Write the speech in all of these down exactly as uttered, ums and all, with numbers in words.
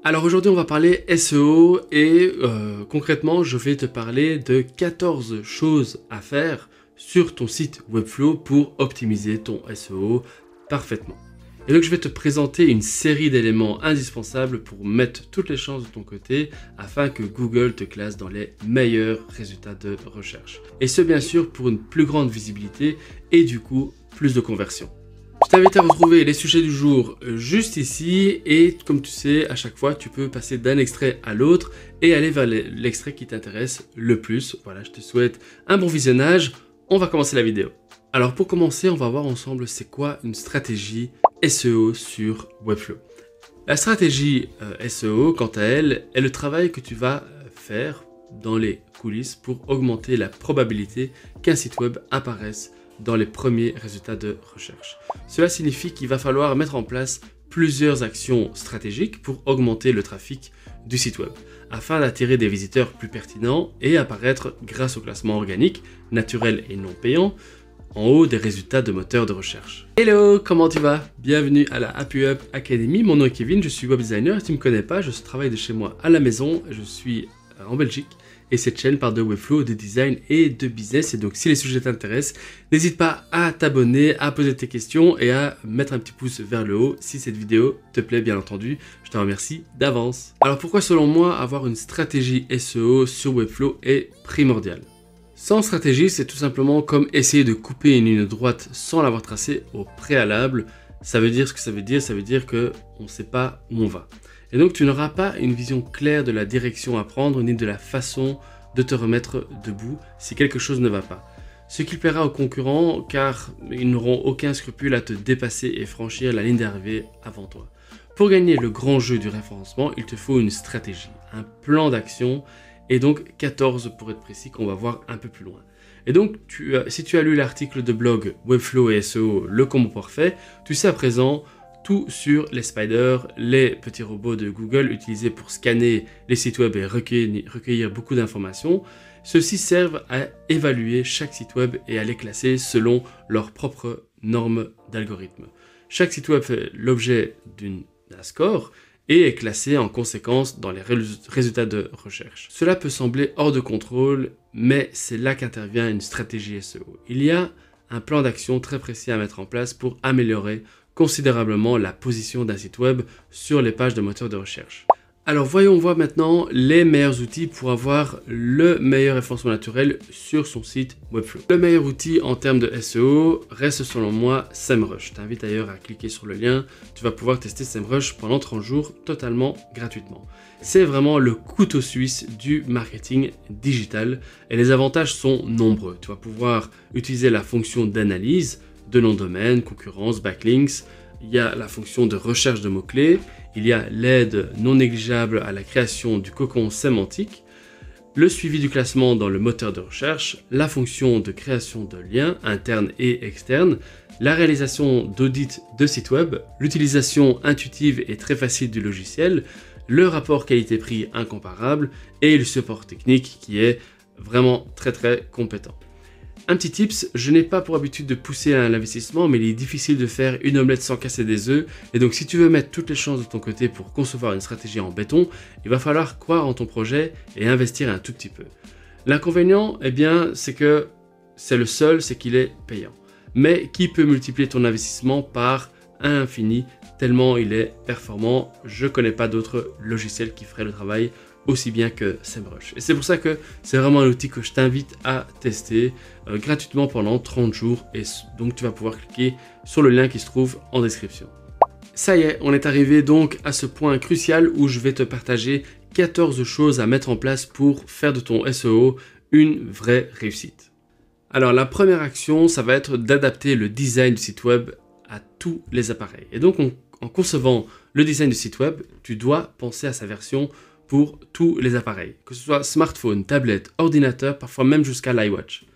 Alors aujourd'hui on va parler S E O et euh, concrètement je vais te parler de quatorze choses à faire sur ton site Webflow pour optimiser ton S E O parfaitement. Et donc je vais te présenter une série d'éléments indispensables pour mettre toutes les chances de ton côté afin que Google te classe dans les meilleurs résultats de recherche. Et ce bien sûr pour une plus grande visibilité et du coup plus de conversion. Je t'invite à retrouver les sujets du jour juste ici et comme tu sais, à chaque fois, tu peux passer d'un extrait à l'autre et aller vers l'extrait qui t'intéresse le plus. Voilà, je te souhaite un bon visionnage. On va commencer la vidéo. Alors pour commencer, on va voir ensemble c'est quoi une stratégie S E O sur Webflow. La stratégie euh, S E O, quant à elle, est le travail que tu vas faire dans les coulisses pour augmenter la probabilité qu'un site web apparaisse dans les premiers résultats de recherche. Cela signifie qu'il va falloir mettre en place plusieurs actions stratégiques pour augmenter le trafic du site web, afin d'attirer des visiteurs plus pertinents et apparaître grâce au classement organique, naturel et non payant, en haut des résultats de moteurs de recherche. Hello, comment tu vas? Bienvenue à la Happy Up Academy, mon nom est Kevin, je suis web designer, si tu ne me connais pas, je travaille de chez moi à la maison, je suis en Belgique. Et cette chaîne parle de Webflow, de design et de business. Et donc, si les sujets t'intéressent, n'hésite pas à t'abonner, à poser tes questions et à mettre un petit pouce vers le haut si cette vidéo te plaît, bien entendu. Je te remercie d'avance. Alors, pourquoi, selon moi, avoir une stratégie S E O sur Webflow est primordial? Sans stratégie, c'est tout simplement comme essayer de couper une ligne droite sans l'avoir tracée au préalable. Ça veut dire ce que ça veut dire. Ça veut dire qu'on ne sait pas où on va. Et donc, tu n'auras pas une vision claire de la direction à prendre ni de la façon de te remettre debout si quelque chose ne va pas. Ce qui plaira aux concurrents car ils n'auront aucun scrupule à te dépasser et franchir la ligne d'arrivée avant toi. Pour gagner le grand jeu du référencement, il te faut une stratégie, un plan d'action et donc quatorze pour être précis qu'on va voir un peu plus loin. Et donc, tu, si tu as lu l'article de blog Webflow et S E O, le combo parfait, tu sais à présent tout sur les spiders, les petits robots de Google utilisés pour scanner les sites web et recueillir, recueillir beaucoup d'informations. Ceux-ci servent à évaluer chaque site web et à les classer selon leurs propres normes d'algorithme. Chaque site web fait l'objet d'un score et est classé en conséquence dans les résultats de recherche. Cela peut sembler hors de contrôle, mais c'est là qu'intervient une stratégie S E O. Il y a un plan d'action très précis à mettre en place pour améliorer considérablement la position d'un site web sur les pages de moteurs de recherche. Alors voyons voir maintenant les meilleurs outils pour avoir le meilleur référencement naturel sur son site Webflow. Le meilleur outil en termes de S E O reste selon moi SEMrush. Je t'invite d'ailleurs à cliquer sur le lien, tu vas pouvoir tester SEMrush pendant trente jours totalement gratuitement. C'est vraiment le couteau suisse du marketing digital et les avantages sont nombreux. Tu vas pouvoir utiliser la fonction d'analyse de nom de domaine, concurrence, backlinks, il y a la fonction de recherche de mots-clés, il y a l'aide non négligeable à la création du cocon sémantique, le suivi du classement dans le moteur de recherche, la fonction de création de liens internes et externes, la réalisation d'audits de sites web, l'utilisation intuitive et très facile du logiciel, le rapport qualité-prix incomparable et le support technique qui est vraiment très très compétent. Un petit tips, je n'ai pas pour habitude de pousser à l'investissement, mais il est difficile de faire une omelette sans casser des œufs. Et donc si tu veux mettre toutes les chances de ton côté pour concevoir une stratégie en béton, il va falloir croire en ton projet et investir un tout petit peu. L'inconvénient, eh bien, c'est que c'est le seul, c'est qu'il est payant. Mais qui peut multiplier ton investissement par un infini, tellement il est performant. Je ne connais pas d'autres logiciels qui feraient le travail aussi bien que SEMrush. Et c'est pour ça que c'est vraiment un outil que je t'invite à tester euh, gratuitement pendant trente jours. Et donc tu vas pouvoir cliquer sur le lien qui se trouve en description. Ça y est, on est arrivé donc à ce point crucial où je vais te partager quatorze choses à mettre en place pour faire de ton S E O une vraie réussite. Alors la première action, ça va être d'adapter le design du site web à tous les appareils. Et donc on, en concevant le design du site web, tu dois penser à sa version pour tous les appareils, que ce soit smartphone, tablette, ordinateur, parfois même jusqu'à l'iWatch.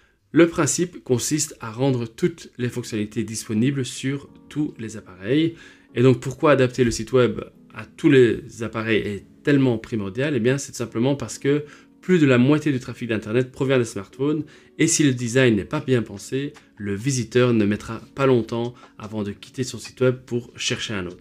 Le principe consiste à rendre toutes les fonctionnalités disponibles sur tous les appareils. Et donc pourquoi adapter le site web à tous les appareils est tellement primordial? Eh bien c'est tout simplement parce que plus de la moitié du trafic d'internet provient des smartphones et si le design n'est pas bien pensé, le visiteur ne mettra pas longtemps avant de quitter son site web pour chercher un autre.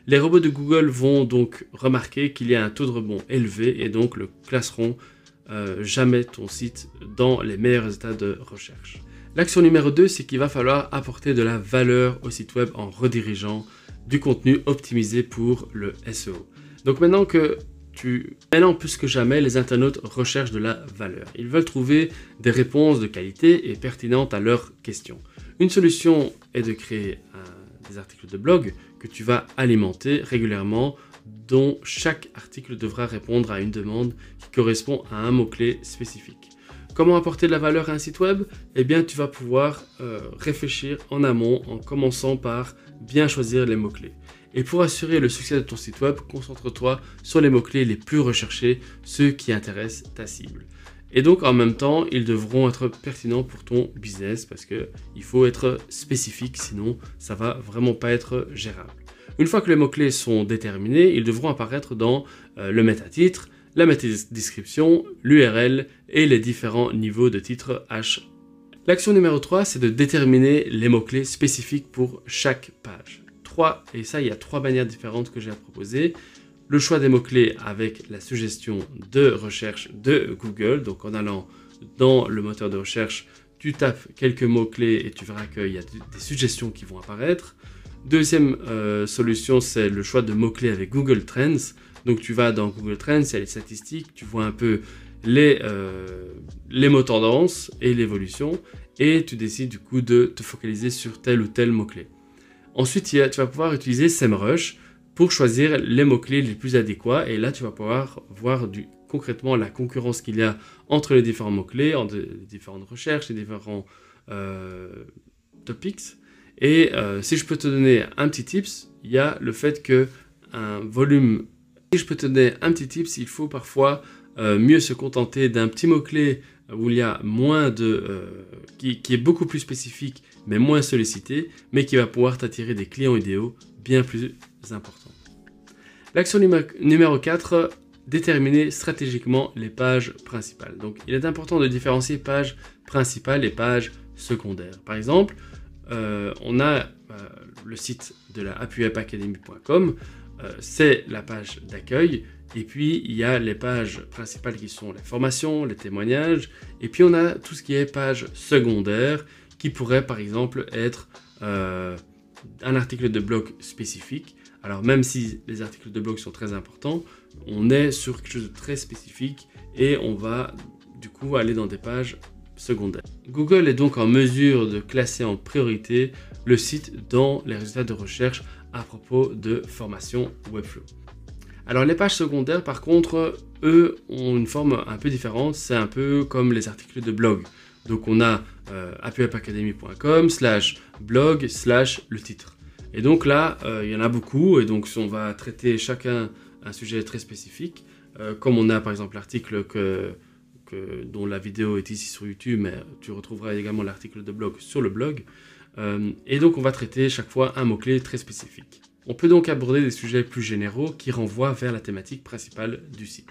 Les robots de Google vont donc remarquer qu'il y a un taux de rebond élevé et donc le classeront euh, jamais ton site dans les meilleurs résultats de recherche. L'action numéro deux, c'est qu'il va falloir apporter de la valeur au site web en redirigeant du contenu optimisé pour le S E O. Donc maintenant que tu... Maintenant plus que jamais, les internautes recherchent de la valeur. Ils veulent trouver des réponses de qualité et pertinentes à leurs questions. Une solution est de créer un, des articles de blog que tu vas alimenter régulièrement, dont chaque article devra répondre à une demande qui correspond à un mot-clé spécifique. Comment apporter de la valeur à un site web? Eh bien, tu vas pouvoir euh, réfléchir en amont en commençant par bien choisir les mots-clés. Et pour assurer le succès de ton site web, concentre-toi sur les mots-clés les plus recherchés, ceux qui intéressent ta cible. Et donc, en même temps, ils devront être pertinents pour ton business parce qu'il faut être spécifique, sinon ça va vraiment pas être gérable. Une fois que les mots-clés sont déterminés, ils devront apparaître dans euh, le métatitre, la métadescription, l'U R L et les différents niveaux de titre H. L'action numéro trois, c'est de déterminer les mots-clés spécifiques pour chaque page. Trois, et ça, il y a trois manières différentes que j'ai à proposer. Le choix des mots-clés avec la suggestion de recherche de Google. Donc en allant dans le moteur de recherche, tu tapes quelques mots-clés et tu verras qu'il y a des suggestions qui vont apparaître. Deuxième euh, solution, c'est le choix de mots-clés avec Google Trends. Donc tu vas dans Google Trends, il y a les statistiques, tu vois un peu les, euh, les mots tendances et l'évolution et tu décides du coup de te focaliser sur tel ou tel mot-clé. Ensuite, il y a, tu vas pouvoir utiliser SEMrush pour choisir les mots-clés les plus adéquats et là tu vas pouvoir voir du, concrètement la concurrence qu'il y a entre les différents mots-clés, entre les différentes recherches, les différents euh, topics. Et euh, si je peux te donner un petit tips, il y a le fait que un volume... Si je peux te donner un petit tips, il faut parfois euh, mieux se contenter d'un petit mot-clé où il y a moins de... Euh, qui, qui est beaucoup plus spécifique, mais moins sollicité, mais qui va pouvoir t'attirer des clients idéaux bien plus importants. L'action numéro quatre, déterminer stratégiquement les pages principales. Donc, il est important de différencier pages principales et pages secondaires. Par exemple, euh, on a euh, le site de la appui web academy point com, euh, c'est la page d'accueil, et puis il y a les pages principales qui sont les formations, les témoignages, et puis on a tout ce qui est page secondaire, qui pourrait par exemple être euh, un article de blog spécifique. Alors même si les articles de blog sont très importants, on est sur quelque chose de très spécifique et on va du coup aller dans des pages secondaires. Google est donc en mesure de classer en priorité le site dans les résultats de recherche à propos de formation Webflow. Alors les pages secondaires par contre, eux ont une forme un peu différente, c'est un peu comme les articles de blog. Donc on a euh, appui web academy point com slash blog slash le titre. Et donc là, euh, il y en a beaucoup, et donc on va traiter chacun un sujet très spécifique, euh, comme on a par exemple l'article que, que, dont la vidéo est ici sur YouTube, mais tu retrouveras également l'article de blog sur le blog. Euh, et donc on va traiter chaque fois un mot-clé très spécifique. On peut donc aborder des sujets plus généraux qui renvoient vers la thématique principale du site.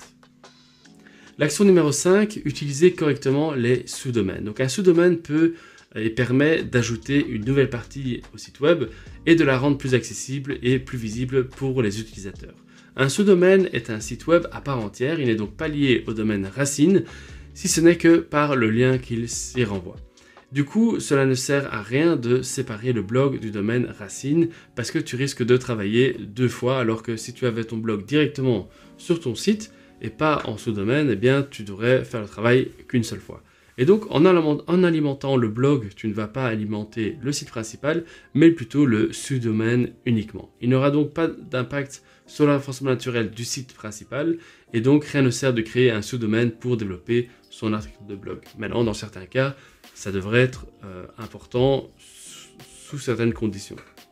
L'action numéro cinq, utiliser correctement les sous-domaines. Donc un sous-domaine peut et permet d'ajouter une nouvelle partie au site web et de la rendre plus accessible et plus visible pour les utilisateurs. Un sous-domaine est un site web à part entière, il n'est donc pas lié au domaine racine, si ce n'est que par le lien qu'il s'y renvoie. Du coup, cela ne sert à rien de séparer le blog du domaine racine parce que tu risques de travailler deux fois, alors que si tu avais ton blog directement sur ton site et pas en sous-domaine, eh bien tu devrais faire le travail qu'une seule fois. Et donc, en alimentant le blog, tu ne vas pas alimenter le site principal, mais plutôt le sous-domaine uniquement. Il n'aura donc pas d'impact sur la référencement naturel du site principal, et donc rien ne sert de créer un sous-domaine pour développer son article de blog. Maintenant, dans certains cas, ça devrait être euh, important sous certaines conditions.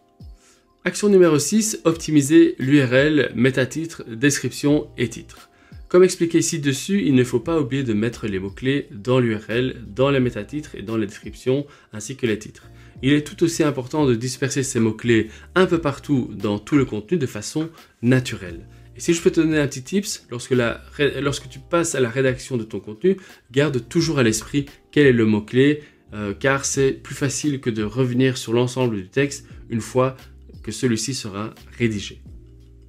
Action numéro six, optimiser l'U R L, métatitre, description et titre. Comme expliqué ci-dessus, il ne faut pas oublier de mettre les mots-clés dans l'U R L, dans les métatitres et dans les descriptions, ainsi que les titres. Il est tout aussi important de disperser ces mots-clés un peu partout dans tout le contenu de façon naturelle. Et si je peux te donner un petit tips, lorsque, la, lorsque tu passes à la rédaction de ton contenu, garde toujours à l'esprit quel est le mot-clé, euh, car c'est plus facile que de revenir sur l'ensemble du texte une fois que celui-ci sera rédigé.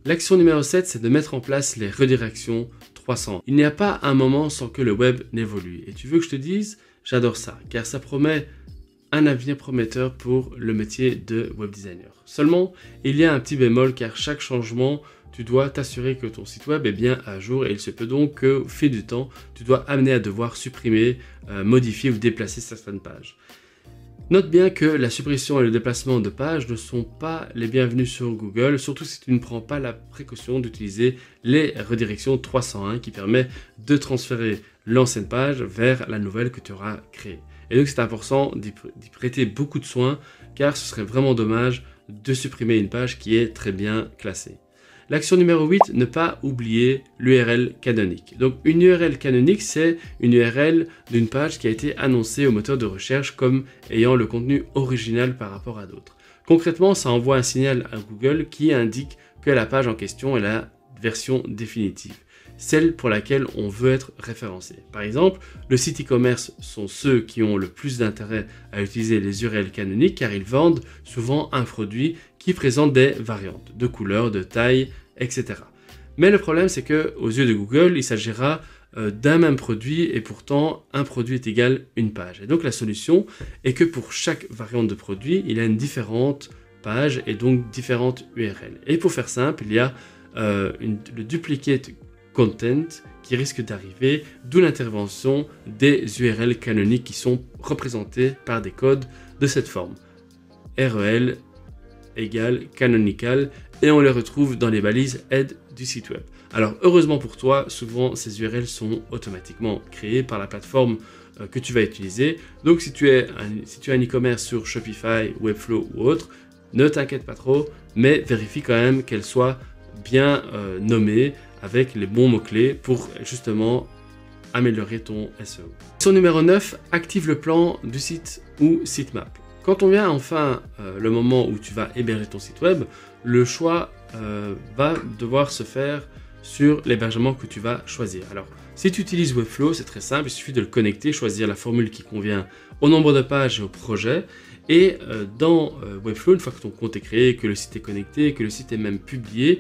L'action numéro sept, c'est de mettre en place les redirections trois cent. Il n'y a pas un moment sans que le web n'évolue. Et tu veux que je te dise, j'adore ça, car ça promet un avenir prometteur pour le métier de web designer. Seulement, il y a un petit bémol, car chaque changement, tu dois t'assurer que ton site web est bien à jour et il se peut donc qu'au fil du temps, tu dois amener à devoir supprimer, euh, modifier ou déplacer certaines pages. Note bien que la suppression et le déplacement de pages ne sont pas les bienvenus sur Google, surtout si tu ne prends pas la précaution d'utiliser les redirections trois cent un qui permet de transférer l'ancienne page vers la nouvelle que tu auras créée. Et donc c'est important d'y prêter beaucoup de soin car ce serait vraiment dommage de supprimer une page qui est très bien classée. L'action numéro huit, ne pas oublier l'U R L canonique. Donc une U R L canonique, c'est une U R L d'une page qui a été annoncée au moteur de recherche comme ayant le contenu original par rapport à d'autres. Concrètement, ça envoie un signal à Google qui indique que la page en question est la version définitive, celle pour laquelle on veut être référencé. Par exemple, le site e-commerce sont ceux qui ont le plus d'intérêt à utiliser les U R L canoniques car ils vendent souvent un produit qui présente des variantes de couleurs, de taille, et cetera. Mais le problème, c'est que aux yeux de Google, il s'agira euh, d'un même produit et pourtant un produit est égal une page. Et donc la solution est que pour chaque variante de produit, il y a une différente page et donc différentes U R L. Et pour faire simple, il y a euh, une, le duplicate content qui risque d'arriver, d'où l'intervention des U R L canoniques qui sont représentés par des codes de cette forme. R E L égale canonical et on les retrouve dans les balises aide du site web. Alors heureusement pour toi, souvent ces U R L sont automatiquement créées par la plateforme euh, que tu vas utiliser. Donc si tu, es un, si tu as un e-commerce sur Shopify, Webflow ou autre, ne t'inquiète pas trop, mais vérifie quand même qu'elles soient bien euh, nommées avec les bons mots-clés pour justement améliorer ton S E O. Action numéro neuf, active le plan du site ou sitemap. Quand on vient enfin euh, le moment où tu vas héberger ton site web, le choix euh, va devoir se faire sur l'hébergement que tu vas choisir. Alors, si tu utilises Webflow, c'est très simple, il suffit de le connecter, choisir la formule qui convient au nombre de pages et au projet. Et euh, dans euh, Webflow, une fois que ton compte est créé, que le site est connecté, que le site est même publié,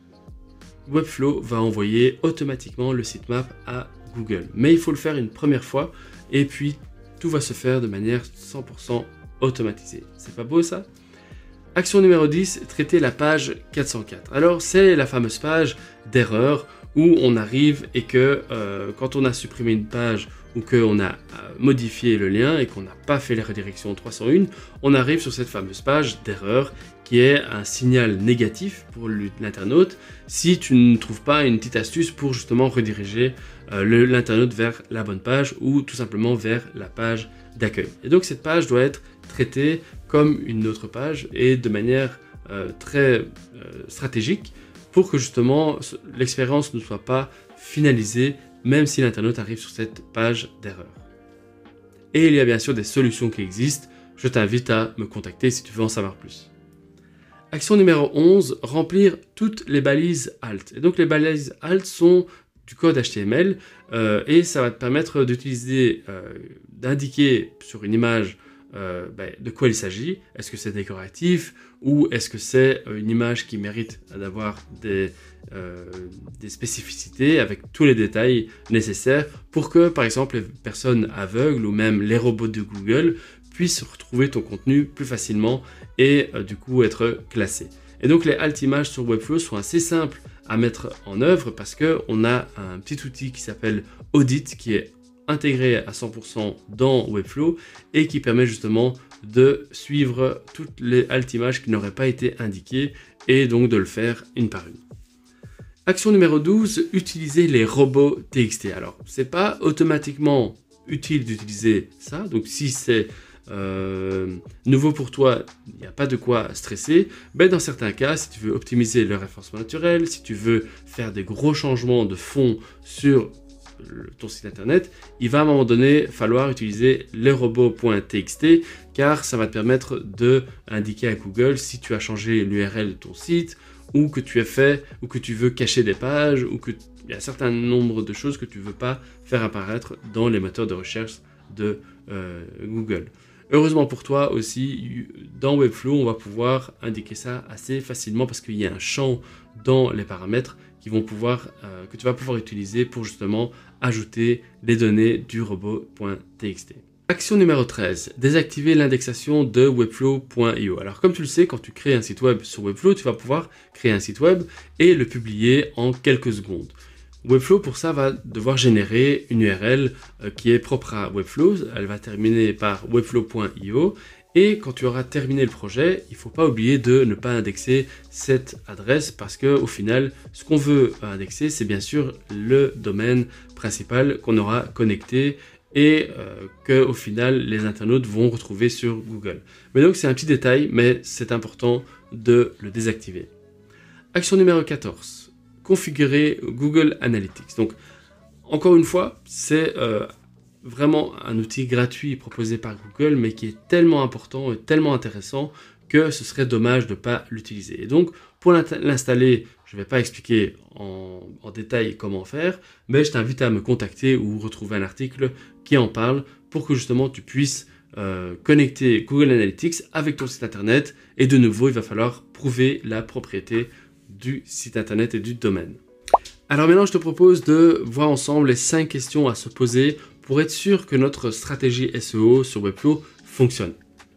Webflow va envoyer automatiquement le sitemap à Google. Mais il faut le faire une première fois et puis tout va se faire de manière cent pour cent automatisée. C'est pas beau ça? Action numéro dix, traiter la page quatre cent quatre. Alors c'est la fameuse page d'erreur où on arrive et que euh, quand on a supprimé une page ou qu'on a euh, modifié le lien et qu'on n'a pas fait les redirections trois cent un, on arrive sur cette fameuse page d'erreur qui est un signal négatif pour l'internaute si tu ne trouves pas une petite astuce pour justement rediriger euh, l'internaute vers la bonne page ou tout simplement vers la page d'accueil. Et donc cette page doit être traitée comme une autre page et de manière euh, très euh, stratégique pour que justement l'expérience ne soit pas finalisée même si l'internaute arrive sur cette page d'erreur. Et il y a bien sûr des solutions qui existent, je t'invite à me contacter si tu veux en savoir plus. Action numéro onze, remplir toutes les balises alt. Et donc les balises alt sont du code H T M L euh, et ça va te permettre d'utiliser, euh, d'indiquer sur une image euh, ben, de quoi il s'agit. Est-ce que c'est décoratif ou est-ce que c'est une image qui mérite d'avoir des, euh, des spécificités avec tous les détails nécessaires pour que par exemple les personnes aveugles ou même les robots de Google puissent retrouver ton contenu plus facilement et euh, du coup être classés. Et donc les alt images sur Webflow sont assez simples à mettre en œuvre parce qu'on a un petit outil qui s'appelle Audit qui est intégré à cent pour cent dans Webflow et qui permet justement de suivre toutes les alt images qui n'auraient pas été indiquées et donc de le faire une par une. Action numéro douze, utiliser les robots T X T. Alors, c'est pas automatiquement utile d'utiliser ça, donc si c'est Euh, nouveau pour toi, il n'y a pas de quoi stresser, mais dans certains cas, si tu veux optimiser le référencement naturel, si tu veux faire des gros changements de fond sur le, ton site internet, il va à un moment donné falloir utiliser les robots.txt car ça va te permettre de indiquer à Google si tu as changé l'U R L de ton site ou que tu as fait ou que tu veux cacher des pages ou que il y a un certain nombre de choses que tu ne veux pas faire apparaître dans les moteurs de recherche de euh, Google. Heureusement pour toi aussi, dans Webflow, on va pouvoir indiquer ça assez facilement parce qu'il y a un champ dans les paramètres qui vont pouvoir, euh, que tu vas pouvoir utiliser pour justement ajouter les données du robot.txt. Action numéro treize, désactiver l'indexation de webflow point i o. Alors comme tu le sais, quand tu crées un site web sur Webflow, tu vas pouvoir créer un site web et le publier en quelques secondes. Webflow pour ça va devoir générer une U R L euh, qui est propre à Webflow, elle va terminer par webflow point i o et quand tu auras terminé le projet, il ne faut pas oublier de ne pas indexer cette adresse parce que au final, ce qu'on veut indexer, c'est bien sûr le domaine principal qu'on aura connecté et euh, que au final les internautes vont retrouver sur Google. Mais donc c'est un petit détail, mais c'est important de le désactiver. Action numéro quatorze, configurer Google Analytics. Donc encore une fois, c'est euh, vraiment un outil gratuit proposé par Google, mais qui est tellement important et tellement intéressant que ce serait dommage de ne pas l'utiliser. Et donc pour l'installer, je ne vais pas expliquer en, en détail comment faire, mais je t'invite à me contacter ou retrouver un article qui en parle pour que justement tu puisses euh, connecter Google Analytics avec ton site internet. Et de nouveau, il va falloir prouver la propriété du site internet et du domaine. Alors maintenant, je te propose de voir ensemble les cinq questions à se poser pour être sûr que notre stratégie S E O sur Webflow fonctionne.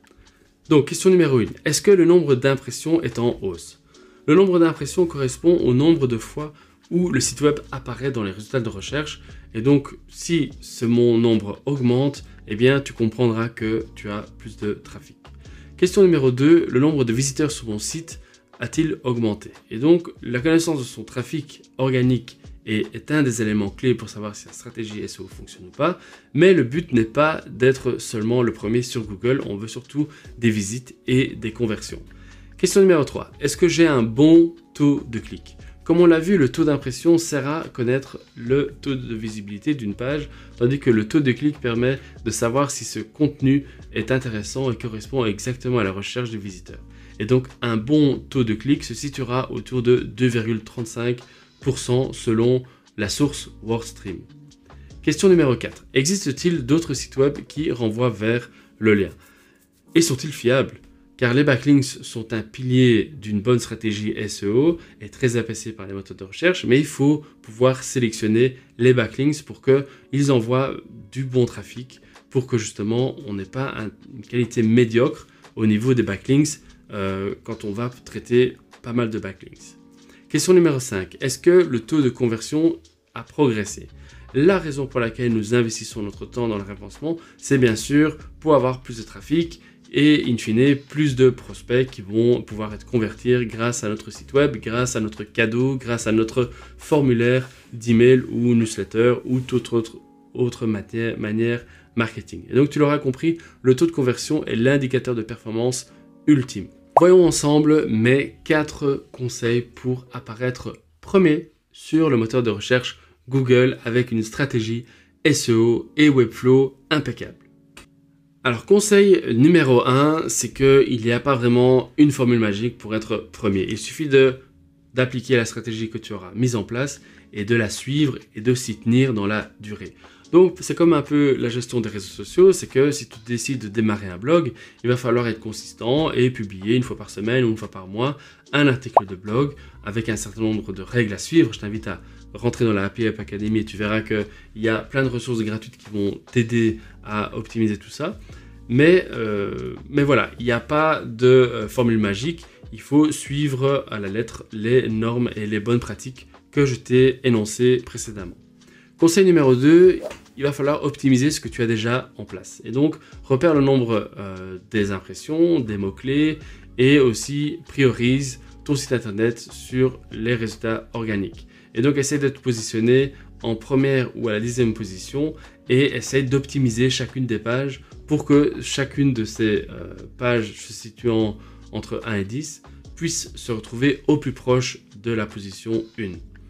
Donc, question numéro un. Est-ce que le nombre d'impressions est en hausse? Le nombre d'impressions correspond au nombre de fois où le site web apparaît dans les résultats de recherche. Et donc, si ce nombre augmente, eh bien, tu comprendras que tu as plus de trafic. Question numéro deux. Le nombre de visiteurs sur mon site a-t-il augmenté? Et donc, la connaissance de son trafic organique est, est un des éléments clés pour savoir si la stratégie S E O fonctionne ou pas. Mais le but n'est pas d'être seulement le premier sur Google. On veut surtout des visites et des conversions. Question numéro trois. Est-ce que j'ai un bon taux de clic? Comme on l'a vu, le taux d'impression sert à connaître le taux de visibilité d'une page, tandis que le taux de clic permet de savoir si ce contenu est intéressant et correspond exactement à la recherche du visiteur. Et donc, un bon taux de clic se situera autour de deux virgule trente-cinq pour cent selon la source WordStream. Question numéro quatre. Existe-t-il d'autres sites web qui renvoient vers le lien? Et sont-ils fiables? Car les backlinks sont un pilier d'une bonne stratégie S E O et très apprécié par les moteurs de recherche, mais il faut pouvoir sélectionner les backlinks pour qu'ils envoient du bon trafic, pour que justement on n'ait pas un, une qualité médiocre au niveau des backlinks euh, quand on va traiter pas mal de backlinks. Question numéro cinq. Est-ce que le taux de conversion a progressé? La raison pour laquelle nous investissons notre temps dans le référencement, c'est bien sûr pour avoir plus de trafic et in fine plus de prospects qui vont pouvoir être convertis grâce à notre site web, grâce à notre cadeau, grâce à notre formulaire d'email ou newsletter ou toute autre, autre matière, manière marketing. Et donc tu l'auras compris, le taux de conversion est l'indicateur de performance ultime. Voyons ensemble mes quatre conseils pour apparaître premier sur le moteur de recherche Google avec une stratégie S E O et Webflow impeccable. Alors, conseil numéro un, c'est qu'il n'y a pas vraiment une formule magique pour être premier. Il suffit de, d'appliquer la stratégie que tu auras mise en place et de la suivre et de s'y tenir dans la durée. Donc, c'est comme un peu la gestion des réseaux sociaux, c'est que si tu décides de démarrer un blog, il va falloir être consistant et publier une fois par semaine ou une fois par mois un article de blog avec un certain nombre de règles à suivre. Je t'invite à rentrer dans la Happy App Academy et tu verras qu'il y a plein de ressources gratuites qui vont t'aider à optimiser tout ça. Mais, euh, mais voilà, il n'y a pas de euh, formule magique. Il faut suivre à la lettre les normes et les bonnes pratiques que je t'ai énoncées précédemment. Conseil numéro deux, il va falloir optimiser ce que tu as déjà en place. Et donc, repère le nombre euh, des impressions, des mots-clés et aussi priorise ton site internet sur les résultats organiques. Et donc, essaie de te positionner en première ou à la dixième position et essaie d'optimiser chacune des pages pour que chacune de ces euh, pages se situant entre un et dix puisse se retrouver au plus proche de la position un.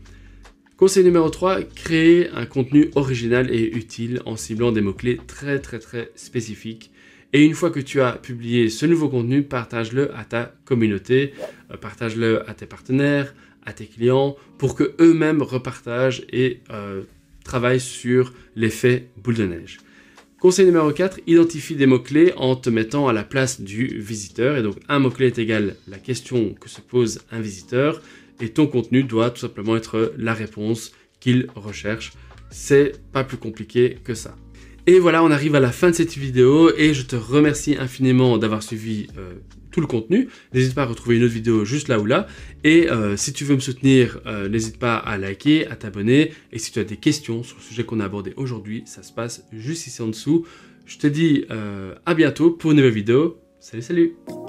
Conseil numéro trois, créer un contenu original et utile en ciblant des mots-clés très très très spécifiques. Et une fois que tu as publié ce nouveau contenu, partage-le à ta communauté, euh, partage-le à tes partenaires, à tes clients, pour que eux-mêmes repartagent et euh, travaillent sur l'effet boule de neige. Conseil numéro quatre, identifie des mots-clés en te mettant à la place du visiteur. Et donc, un mot-clé est égal à la question que se pose un visiteur. Et ton contenu doit tout simplement être la réponse qu'il recherche. C'est pas plus compliqué que ça. Et voilà, on arrive à la fin de cette vidéo et je te remercie infiniment d'avoir suivi euh, tout le contenu. N'hésite pas à retrouver une autre vidéo juste là ou là. Et euh, si tu veux me soutenir, euh, n'hésite pas à liker, à t'abonner. Et si tu as des questions sur le sujet qu'on a abordé aujourd'hui, ça se passe juste ici en dessous. Je te dis euh, à bientôt pour une nouvelle vidéo. Salut, salut!